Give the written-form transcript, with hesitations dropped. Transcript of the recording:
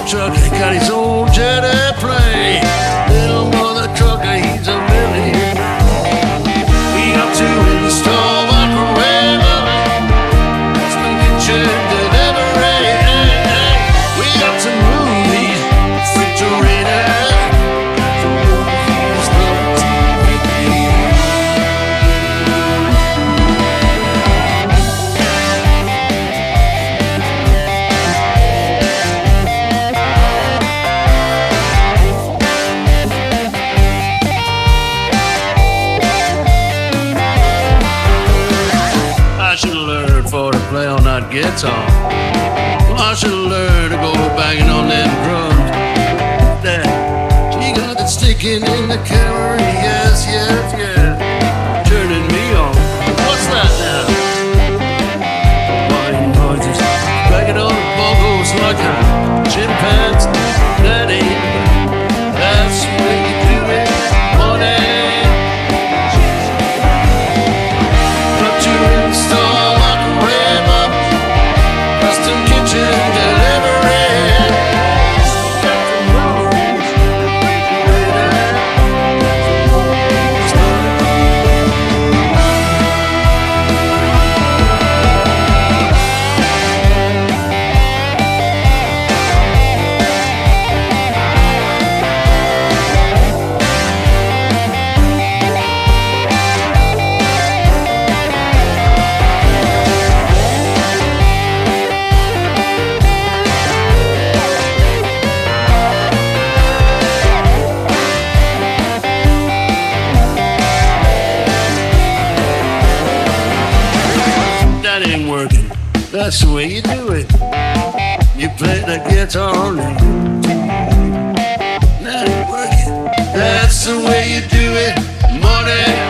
trucker got his own jet airplane. Little mother trucker, he's a millionaire. We got to install microwave oven, custom kitchen delivery. We got to move these refrigerators. I should have learned for to play on that guitar. Well, I should have learned to go banging on them drums. Dad, she got it sticking in the camera. Yes, yes, yes. Turning me on. What's that now? Why, just banging on the bongos like a chimpanzee. That ain't, that's the way you do it, money. That ain't working. That's the way you do it. You play the guitar on it. That ain't working. That's the way you do it. Money.